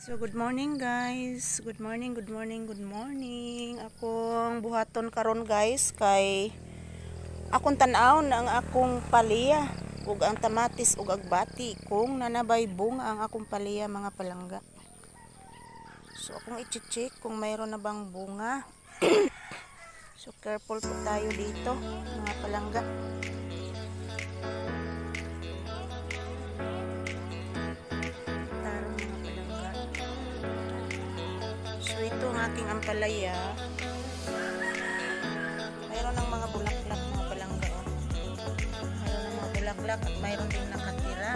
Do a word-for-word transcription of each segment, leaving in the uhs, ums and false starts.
So good morning guys. Good morning, good morning, good morning. Akong buhaton karon guys kay akong tan-aw na ang akong palaya ug ang tamatis ug agbati kung nanabay bunga ang akong palaya mga palangga. So akong i-check kung mayroon na bang bunga. So careful po tayo dito mga palangga. So ito ang aking ampalaya. Mayroon ng mga bulaklak mga palangga. Oh. Mayroon ng mga bulaklak at mayroon din nakatira.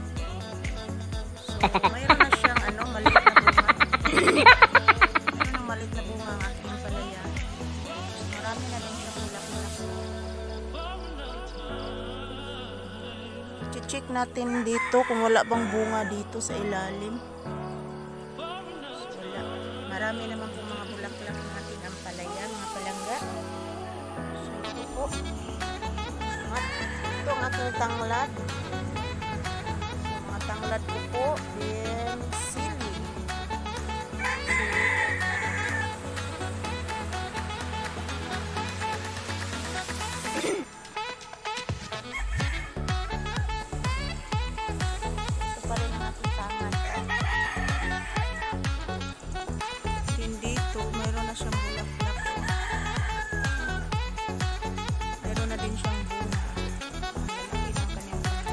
So mayroon na siyang ano, maliit na bunga. Mayroon ng maliit na bunga ang aking ampalaya. So marami na din siyang bulaklak. I-check natin dito kung wala bang bunga dito sa ilalim. Marami naman po mga bulaklak ng ating ampalaya, mga palangga. So ito po. At ito ang aking tanglad. So mga tanglad ko po. Then sili. Ito pa rin ang aking tanglad. Mayroon na siyang bulaklak. Mayroon na din siyang bunga. Lalaki ng kanyang bunga.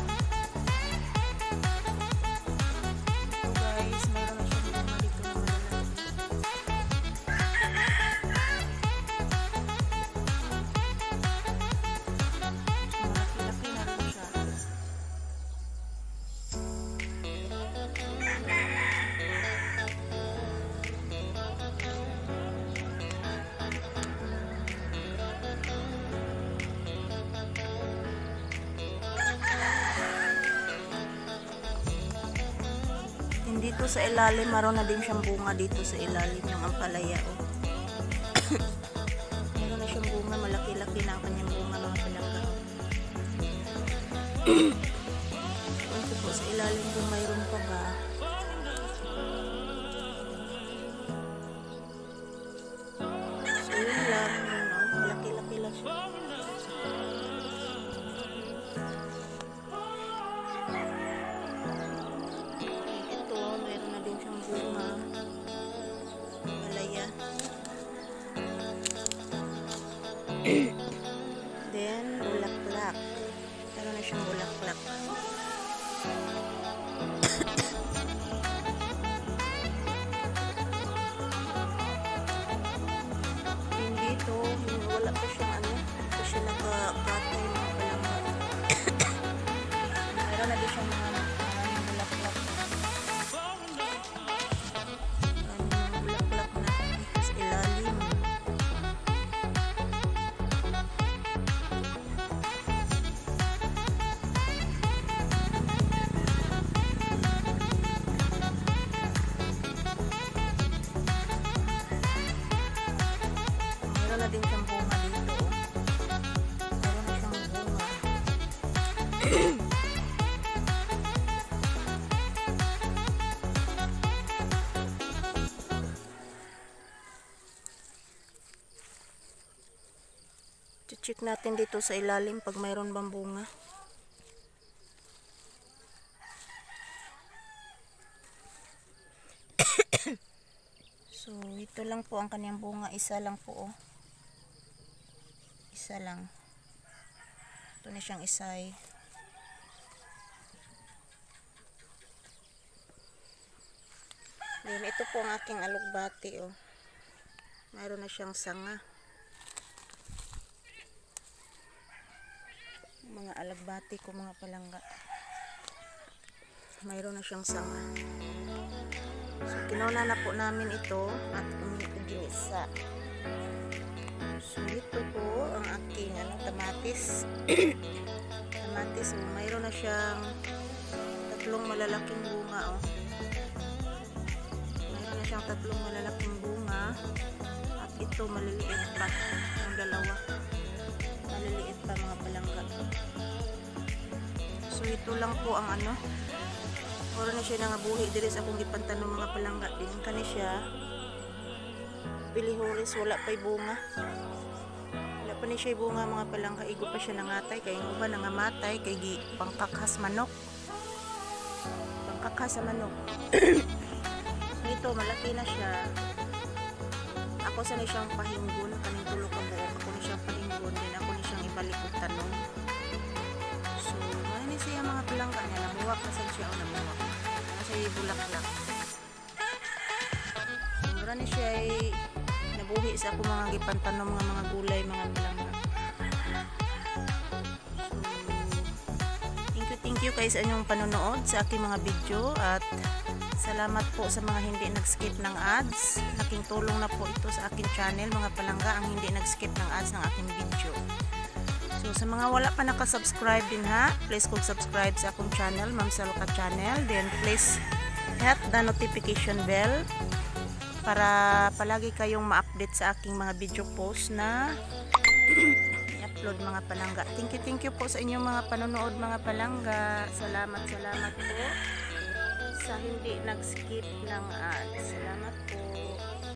So guys, mayroon na siyang bunga dito na malalaki. Malaki-laki na rin siya. Dito sa ilalim, maroon na din siyang bunga dito sa ilalim yung ampalaya. Oh. Meron na siyang bunga, malaki-laki na ang kanyang bunga mga palangga. Ito po sa ilalim kung mayroon pa ba. So yun lang, yun, oh. Malaki-laki lang siya. Then bulaklak. Meron na siyang bulaklak. Hindi to, wala pa siyang ano, hindi pa siya nagkakatay mga palangga. Meron na din siyang mga maraming bulaklak. Maraming bulaklak na dito sa ilalim. Meron na din siyang bunga dito. Meron na siyang bunga. Check natin dito sa ilalim pag mayroon bang bunga. So ito lang po ang kanyang bunga, isa lang po oh. Isa lang. Ito na siyang isay. Then ito po ang aking alugbati oh. Mayroon na siyang sanga. Mga alagbati ko mga palangga. Mayroon na siyang sanga. So kinuna na po namin ito at ginisa. So ito po ang aking ano, tamatis. Tamatis oh, mayroon na siyang tatlong malalaking bunga oh. Mayroon na siyang tatlong malalaking bunga at ito maliliit pa yung dalawa. Maliliit pa mga palangga. So ito lang po ang ano Oro na siya nangabuhi diri sa akong gipantanom mga palangga din kani siya. Pilihuris wala pay bunga. Wala pa ni siya bunga mga palangga, igo pa siya nangatay kay uba nangamatay kay gi pangkakhas manok. Pangkakhas sa manok. Ito malaki na siya. Ako sa ni siyang pahinggon kaning tulo ka buok ako ni siyang pahinggon din ako ni siyang ibalik og tanom. So, ano ni siya mga palangga niya namuwak na siya o namuwak. Kasi bulaklak. Mura ni siya ay nabuhi sa ako mga gipantanom mga mga gulay, mga palangga. So, thank you, thank you guys sa inyong panonood sa aking mga video at salamat po sa mga hindi nag-skip ng ads. Laking tulong na po ito sa aking channel mga palangga ang hindi nag-skip ng ads ng aking video. So sa mga wala pa nakasubscribe din ha, please kung subscribe sa akong channel, Ma'am Salka Channel. Then please hit the notification bell para palagi kayong ma-update sa aking mga video post na i-upload mga palangga. Thank you, thank you po sa inyong mga panonood mga palangga. Salamat, salamat po sa hindi nag-skip ng ads. Salamat po.